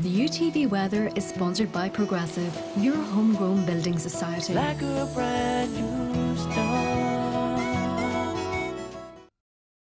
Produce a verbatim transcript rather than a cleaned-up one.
The U T V weather is sponsored by Progressive, your homegrown building society. Like a brand new start.